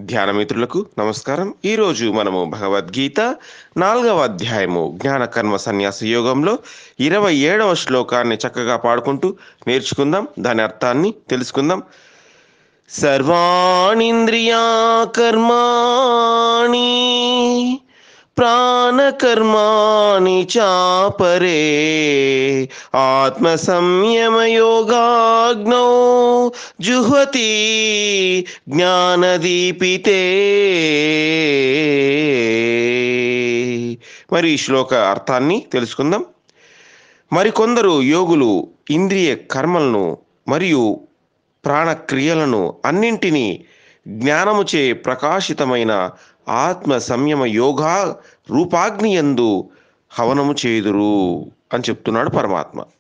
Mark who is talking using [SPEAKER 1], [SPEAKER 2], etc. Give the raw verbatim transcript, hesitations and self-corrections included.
[SPEAKER 1] ధ్యానమిత్రులకు నమస్కారం. ఈరోజు మనము భగవద్గీత నాలుగవ అధ్యాయము జ్ఞాన కర్మ సన్యాస యోగంలో ఇరవై ఏడవ శ్లోకాన్ని చక్కగా పాడుకుంటూ నేర్చుకుందాం. దాని అర్థాన్ని తెలుసుకుందాం. సర్వాణీంద్రియా కర్మాణి ప్రాణకర్మాణి చాపరే ఆత్మ సంయమ యోగాగ్నౌ జుహ్వతి జ్ఞానదీపితే. మరి ఈ శ్లోక అర్థాన్ని తెలుసుకుందాం. మరికొందరు యోగులు ఇంద్రియ కర్మలను మరియు ప్రాణక్రియలను అన్నింటినీ జ్ఞానముచే ప్రకాశితమైన ఆత్మ సంయమ యోగా రూపాగ్నియందు హవనము చేయుదురు అని చెప్తున్నాడు పరమాత్మ.